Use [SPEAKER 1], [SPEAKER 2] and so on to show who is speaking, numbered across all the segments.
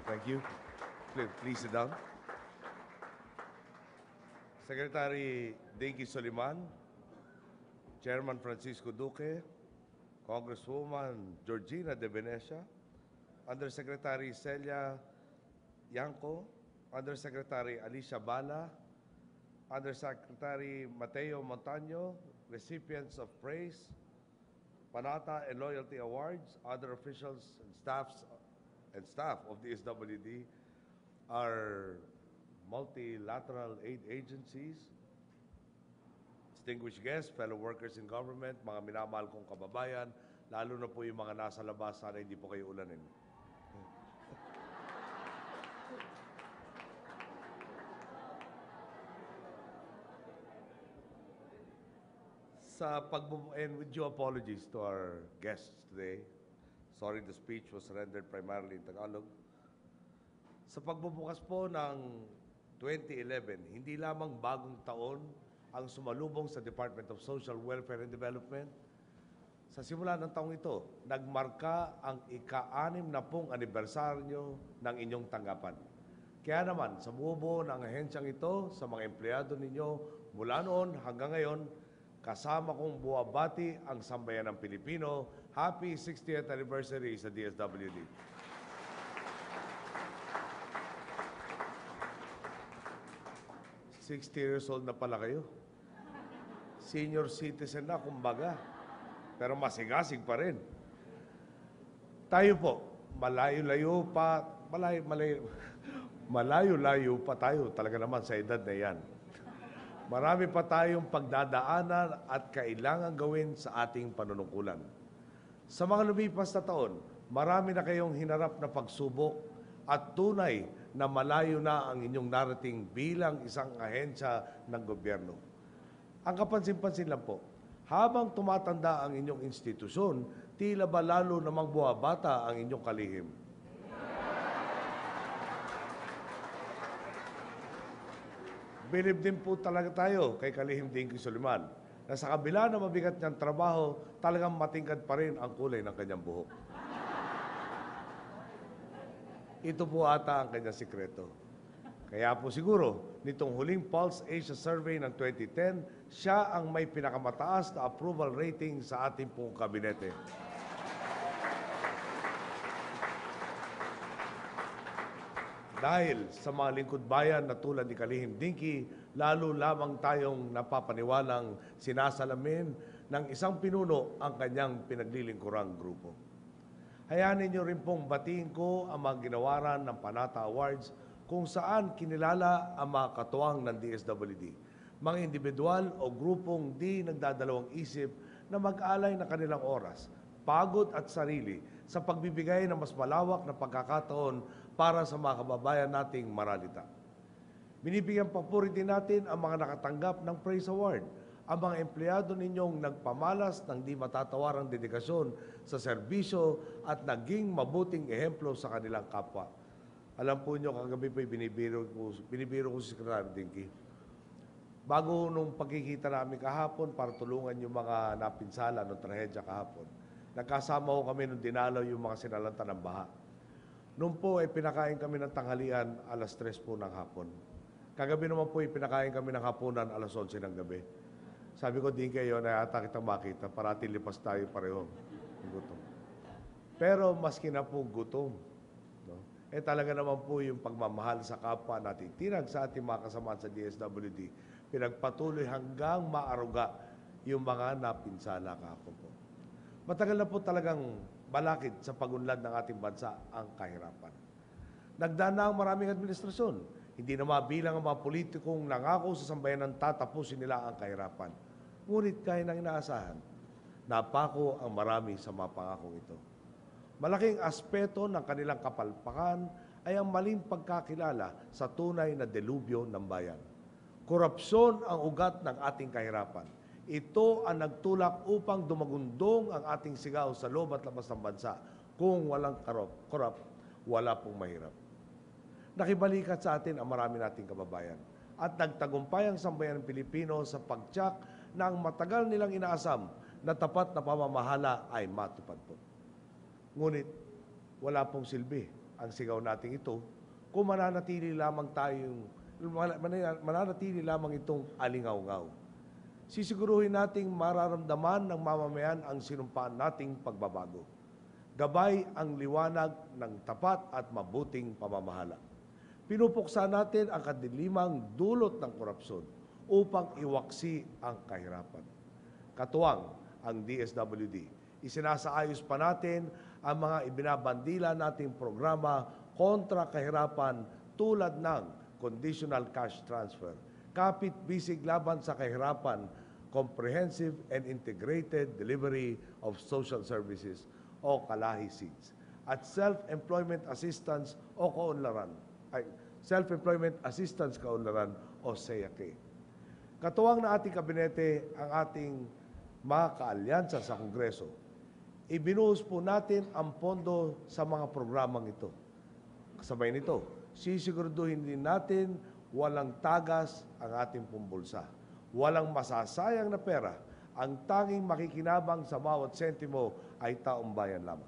[SPEAKER 1] Thank you. Please sit down. Secretary Dinky Soliman, Chairman Francisco Duque, Congresswoman Georgina De Venecia, Undersecretary Celia Yanko, Undersecretary Alicia Bala, Undersecretary Mateo Montaño, recipients of praise, Panata and Loyalty Awards, other officials and staff of the SWD, our multilateral aid agencies, distinguished guests, fellow workers in government, mga minamahal kong kababayan, lalo na po yung mga nasa labas, sana hindi po kayo ulanin. And with due apologies to our guests today, sorry the speech was rendered primarily in Tagalog. Sa pagbubukas po ng 2011, hindi lamang bagong taon ang sumalubong sa Department of Social Welfare and Development. Sa simula ng taong ito, nagmarka ang ika-60 na pong anibersaryo ng inyong tanggapan. Kaya naman, sa buo ng ahensyang ito, sa mga empleyado ninyo, mula noon hanggang ngayon, kasama kong buwabati ang sambayan ng Pilipino. Happy 60th anniversary sa DSWD. '60 years old na pala kayo. Senior citizen na, kumbaga. Pero masigasig pa rin. Tayo po, malayo-layo pa tayo talaga naman sa edad na yan. Marami pa tayong pagdadaanan at kailangan gawin sa ating panunungkulan. Sa mga lumipas na taon, marami na kayong hinarap na pagsubok at tunay na malayo na ang inyong narating bilang isang ahensya ng gobyerno. Ang kapansin-pansin lang po, habang tumatanda ang inyong institusyon, tila ba lalo namang buwabata ang inyong kalihim. Bilib din po talaga tayo kay Kalihim Dinky Soliman na sa kabila na mabigat niyang trabaho, talagang matingkad pa rin ang kulay ng kanyang buhok. Ito po ata ang kanyang sikreto. Kaya po siguro, nitong huling Pulse Asia Survey ng 2010, siya ang may pinakamataas na approval rating sa ating pong kabinete. Dahil sa mga lingkod bayan na tulad ni Kalihim Dinky, lalo lamang tayong napapaniwalang sinasalamin ng isang pinuno ang kanyang pinaglilingkurang grupo. Hayaan ninyo rin pong batiin ko ang mga ginawaran ng Panata Awards kung saan kinilala ang mga katuwang ng DSWD, mga individual o grupong di nagdadalawang isip na mag-alay ng kanilang oras, pagod at sarili sa pagbibigay ng mas malawak na pagkakataon para sa mga kababayan nating maralita. Binibigyan papuri din natin ang mga nakatanggap ng Praise Award, ang mga empleyado ninyong nagpamalas ng di matatawarang dedikasyon sa serbisyo at naging mabuting ehemplo sa kanilang kapwa. Alam po nyo, kagabi po binibiro ko si Secretary Dinky. Bago nung pagkikita namin kahapon para tulungan yung mga napinsala ng trahedya kahapon, nagkasama ko kami nung dinalaw yung mga sinalanta ng baha. Noon po ay pinakain kami ng tanghalian alas 3 po ng hapon. Kagabi naman po ay pinakain kami ng hapunan alas 11 ng gabi. Sabi ko, din kayo na ata kitang makita, parating lipas tayo pareho. Gutom. Pero maski na po gutom, no? Talaga naman po yung pagmamahal sa kapwa natin. Tinag sa ating mga kasamaan sa DSWD, pinagpatuloy hanggang maaruga yung mga napinsala kahapon po. Matagal na po talagang balakid sa pagunlad ng ating bansa ang kahirapan. Nagdaan na ang maraming administrasyon. Hindi na mabilang ang mga politikong nangako sa sambayanan tatapusin nila ang kahirapan. Ngunit kaya nang inaasahan, napako ang marami sa mga pangakong ito. Malaking aspeto ng kanilang kapalpakan ay ang maling pagkakilala sa tunay na delubyo ng bayan. Korupsyon ang ugat ng ating kahirapan. Ito ang nagtulak upang dumagundong ang ating sigaw sa loob at labas ng bansa. Kung walang korap, wala pong mahirap. Nakibalikat sa atin ang marami nating kababayan at nagtagumpay ang sambayan ng Pilipino sa pagtiyak na ang matagal nilang inaasam na tapat na pamamahala ay matupad po. Ngunit wala pong silbi ang sigaw natin ito kung mananatili lamang itong alingaw-ngaw. Sisiguruhin nating mararamdaman ng mamamayan ang sinumpaan nating pagbabago. Gabay ang liwanag ng tapat at mabuting pamamahala. Pinupuksa natin ang kadilimang dulot ng korupsyon upang iwaksi ang kahirapan. Katuwang ang DSWD, isinasaayos pa natin ang mga ibinabandila nating programa kontra kahirapan tulad ng conditional cash transfer, kapit-bisig laban sa kahirapan, comprehensive and integrated delivery of social services o kalahi SEEDS, at self-employment assistance o kaunlaran, self-employment assistance kaunlaran o SEAK. Katuwang na ating kabinete ang ating mga kaalyansa sa Kongreso, ibinuhos po natin ang pondo sa mga programang ito. Kasabay nito, sisiguraduhin din natin walang tagas ang ating pumbulsa. Walang masasayang na pera. Ang tanging makikinabang sa bawat sentimo ay taong bayan lamang.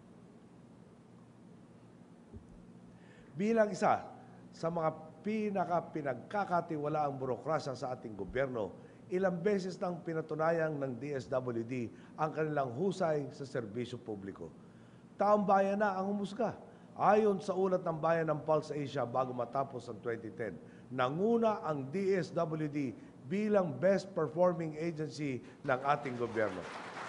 [SPEAKER 1] Bilang isa sa mga pinagkakatiwalaang burokrasya sa ating gobyerno, ilang beses nang pinatunayang ng DSWD ang kanilang husay sa serbisyo publiko. Taong bayan na ang humusga. Ayon sa ulat ng Bayan ng Pulse Asia bago matapos ang 2010, nanguna ang DSWD bilang best performing agency ng ating gobyerno.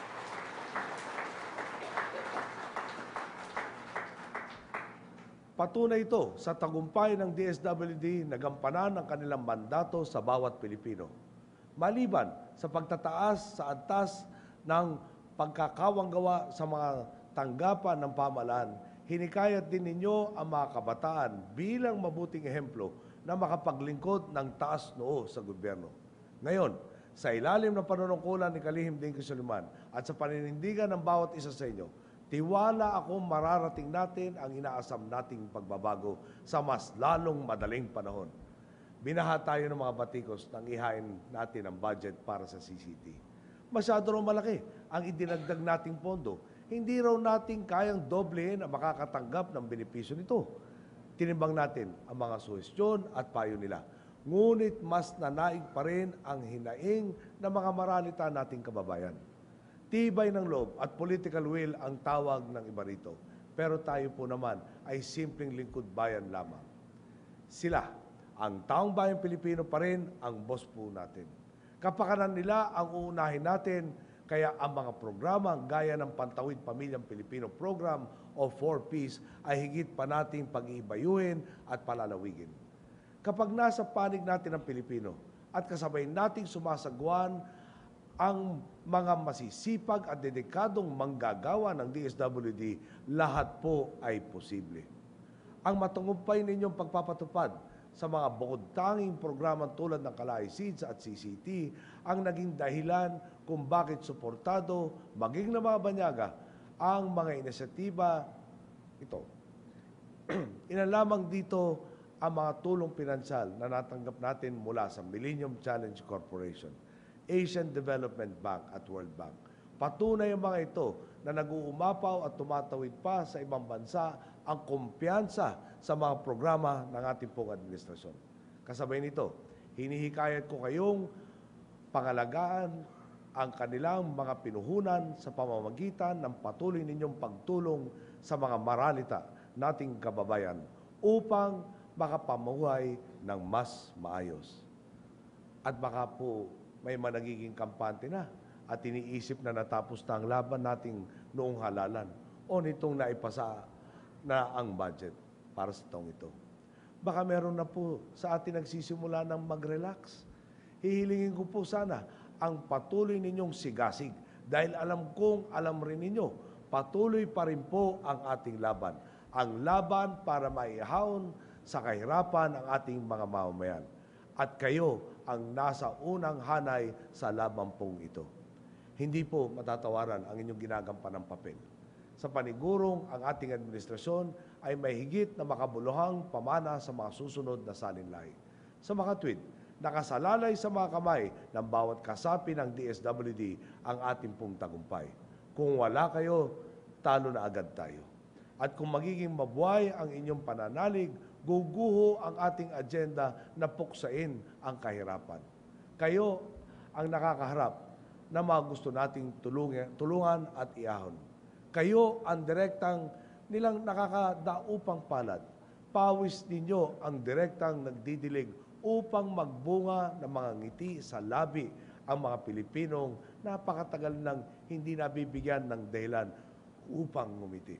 [SPEAKER 1] Patunay ito sa tagumpay ng DSWD na gampanan ang kanilang mandato sa bawat Pilipino. Maliban sa pagtataas sa antas ng pagkakawanggawa sa mga tanggapan ng pamahalaan, hinikayat din ninyo ang mga kabataan bilang mabuting ehemplo na makapaglingkod ng taas noo sa gobyerno. Ngayon, sa ilalim ng panunungkulan ni Kalihim Dinky Soliman at sa paninindigan ng bawat isa sa inyo, tiwala akong mararating natin ang inaasam nating pagbabago sa mas lalong madaling panahon. Binaha tayo ng mga batikos nang ihain natin ang budget para sa CCT. Masyado raw malaki ang idinagdag nating pondo. Hindi raw natin kayang doblehin ang makakatanggap ng benepisyo nito. Tinimbang natin ang mga suhestyon at payo nila. Ngunit mas nanaig pa rin ang hinaing ng mga maralita nating kababayan. Tibay ng loob at political will ang tawag ng iba rito. Pero tayo po naman ay simpleng lingkod bayan lamang. Sila, ang taong bayang Pilipino pa rin ang boss po natin. Kapakanan nila ang uunahin natin, kaya ang mga programa gaya ng Pantawid Pamilyang Pilipino Program o 4Ps ay higit pa nating pag-iibayuhin at palalawigin. Kapag nasa panig natin ang Pilipino at kasabay nating sumasagwan ang mga masisipag at dedikadong manggagawa ng DSWD, lahat po ay posible. Ang matagumpay ninyong pagpapatupad sa mga bukod-tanging programa tulad ng Kalahi SEEDS at CCT ang naging dahilan kung bakit suportado, maging na mga banyaga, ang mga inisyatiba ito. Ilan lamang dito ang mga tulong pinansyal na natanggap natin mula sa Millennium Challenge Corporation, Asian Development Bank at World Bank. Patunay ang mga ito na nag-uumapaw at tumatawid pa sa ibang bansa ang kumpiyansa sa mga programa ng ating pong administrasyon. Kasabay nito, hinihikayat ko kayong pangalagaan ang kanilang mga pinuhunan sa pamamagitan ng patuloy ninyong pagtulong sa mga maralita nating kababayan upang makapamuhay ng mas maayos. At baka po may managiging kampante na at iniisip na natapos na ang laban nating noong halalan o nitong naipasa na ang budget para sa taong ito. Baka meron na po sa atin nagsisimula ng mag-relax. Hihilingin ko po sana ang patuloy ninyong sigasig dahil alam kong alam rin ninyo, patuloy pa rin po ang ating laban. Ang laban para maihahon sa kahirapan ang ating mga mamamayan. At kayo ang nasa unang hanay sa laban pong ito. Hindi po matatawaran ang inyong ginagampan ng papel. Sa panigurong ang ating administrasyon ay may higit na makabuluhang pamana sa mga susunod na salinlahi. Sa mga tweet, nakasalalay sa mga kamay ng bawat kasapi ng DSWD ang ating pong tagumpay. Kung wala kayo, talo na agad tayo. At kung magiging mabuhay ang inyong pananalig, guguho ang ating agenda na puksain ang kahirapan. Kayo ang nakakaharap na mga gusto nating tulungan at iahon. Kayo ang direktang nilang nakakadaupang palad. Pawis ninyo ang direktang nagdidilig upang magbunga ng mga ngiti sa labi ang mga Pilipinong napakatagal nang hindi nabibigyan ng dahilan upang ngumiti.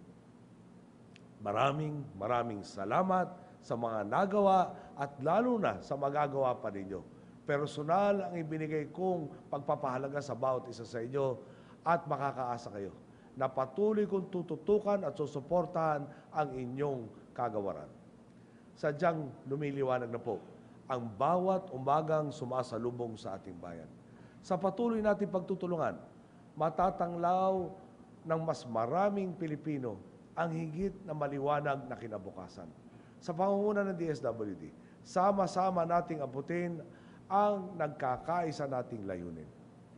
[SPEAKER 1] Maraming salamat sa mga nagawa at lalo na sa magagawa pa ninyo. Personal ang ibinigay kong pagpapahalaga sa bawat isa sa inyo at makakaasa kayo na patuloy kong tututukan at susuportahan ang inyong kagawaran. Sadyang lumiliwanag na po ang bawat umagang sumasalubong sa ating bayan. Sa patuloy nating pagtutulungan, matatanglaw ng mas maraming Pilipino ang higit na maliwanag na kinabukasan. Sa pangunguna ng DSWD, sama-sama nating abutin ang nagkakaisa nating layunin.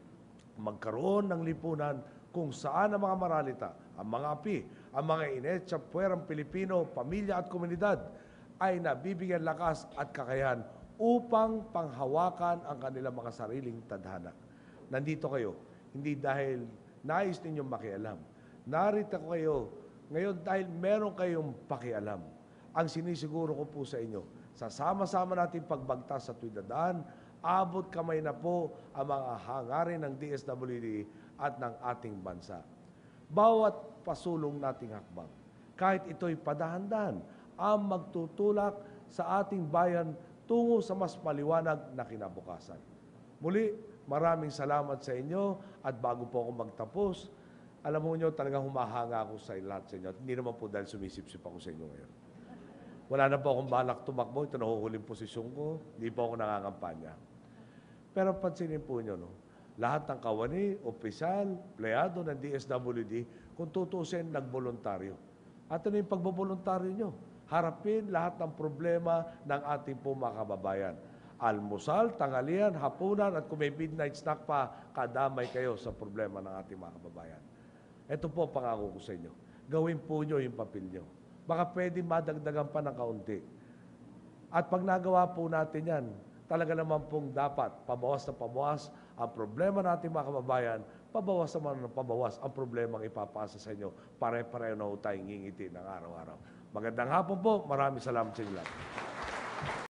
[SPEAKER 1] Magkaroon ng lipunan kung saan ang mga maralita, ang mga api, ang mga inetsa puwerang Pilipino, pamilya at komunidad ay nabibigyan lakas at kakayahan upang panghawakan ang kanilang mga sariling tadhana. Nandito kayo, hindi dahil nais ninyong makialam. Narito kayo ngayon dahil meron kayong pakialam. Ang sinisiguro ko po sa inyo, sa sama-sama nating pagbagtas sa tuwid na daan, abot kamay na po ang mga hangarin ng DSWD at ng ating bansa. Bawat pasulong nating hakbang, kahit ito'y padahan-dahan, ang magtutulak sa ating bayan tungo sa mas maliwanag na kinabukasan. Muli, maraming salamat sa inyo at bago po ako magtapos, alam mo nyo, talagang humahanga ako sa lahat sa inyo. At hindi naman po dahil sumisip-sip ako sa inyo ngayon. Wala na po akong balak tumakbo. Ito na huhuling posisyon ko. Hindi po ako nangangampanya. Pero pansinin po nyo, no? Lahat ng kawani, opisyal, empleyado ng DSWD, kung tutusin, nagboluntaryo. At ano yung pagboboluntaryo nyo? Harapin lahat ng problema ng ating po mga kababayan. Almusal, tanghalian, hapunan, at kung may midnight snack pa, kadamay kayo sa problema ng ating mga kababayan. Ito po pangako ko sa inyo. Gawin po nyo yung papel nyo. Baka pwede madagdagan pa ng kaunti. At pag nagawa po natin yan, talaga naman pong dapat pabawas na pabawas ang problema natin mga kababayan, pabawas naman ng pabawas ang problema ang ipapasa sa inyo. Pare-pareho na tayong ngingiti ng araw-araw. Magandang hapon po. Maraming salamat sa inyo lahat.